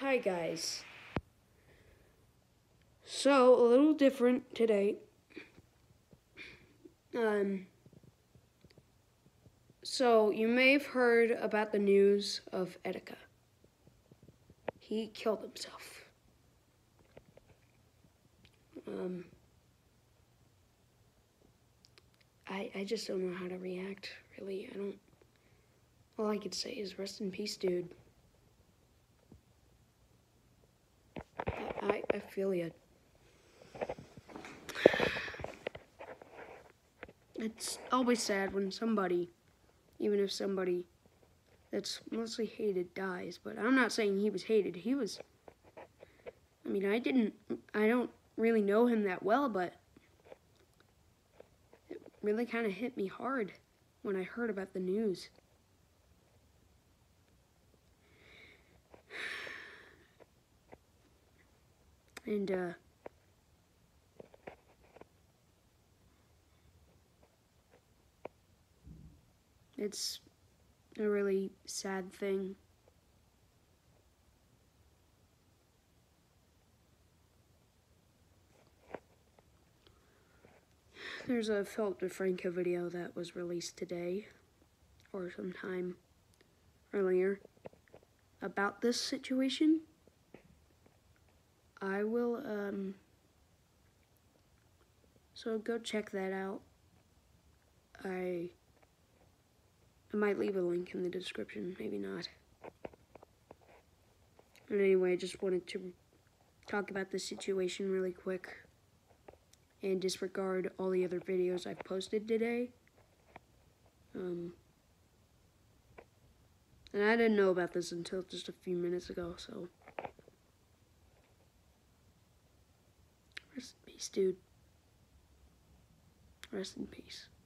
Hi guys. So, a little different today. So you may have heard about the news of Etika. He killed himself. I just don't know how to react, really. All I could say is rest in peace, dude. I feel you. It's always sad when somebody, even if somebody that's mostly hated dies, but I'm not saying he was hated. I don't really know him that well, but it really kind of hit me hard when I heard about the news. And, it's a really sad thing. There's a Philip DeFranco video that was released today, or sometime earlier, about this situation. I will, so go check that out. I might leave a link in the description, maybe not. But anyway, I just wanted to talk about this situation really quick and disregard all the other videos I've posted today. And I didn't know about this until just a few minutes ago, so rest in peace, dude. Rest in peace.